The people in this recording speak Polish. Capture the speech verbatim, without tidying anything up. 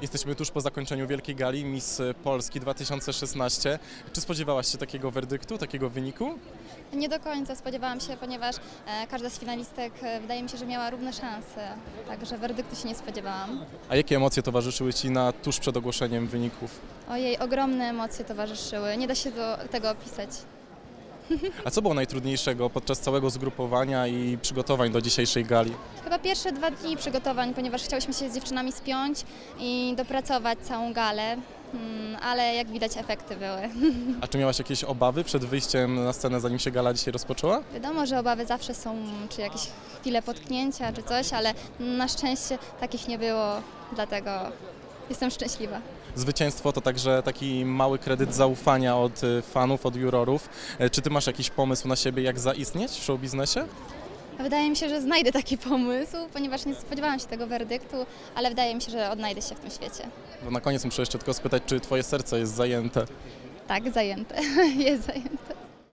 Jesteśmy tuż po zakończeniu Wielkiej Gali Miss Polski dwa tysiące szesnaście. Czy spodziewałaś się takiego werdyktu, takiego wyniku? Nie do końca spodziewałam się, ponieważ e, każda z finalistek e, wydaje mi się, że miała równe szanse, także werdyktu się nie spodziewałam. A jakie emocje towarzyszyły Ci na tuż przed ogłoszeniem wyników? Ojej, ogromne emocje towarzyszyły, nie da się do tego opisać. A co było najtrudniejszego podczas całego zgrupowania i przygotowań do dzisiejszej gali? Chyba pierwsze dwa dni przygotowań, ponieważ chciałyśmy się z dziewczynami spiąć i dopracować całą galę, mm, ale jak widać efekty były. A czy miałaś jakieś obawy przed wyjściem na scenę, zanim się gala dzisiaj rozpoczęła? Wiadomo, że obawy zawsze są, czy jakieś chwile potknięcia, czy coś, ale na szczęście takich nie było, dlatego jestem szczęśliwa. Zwycięstwo to także taki mały kredyt zaufania od y, fanów, od jurorów. E, Czy Ty masz jakiś pomysł na siebie, jak zaistnieć w showbiznesie? Wydaje mi się, że znajdę taki pomysł, ponieważ nie spodziewałam się tego werdyktu, ale wydaje mi się, że odnajdę się w tym świecie. No na koniec muszę jeszcze tylko spytać, czy Twoje serce jest zajęte? Tak, zajęte, jest zajęte.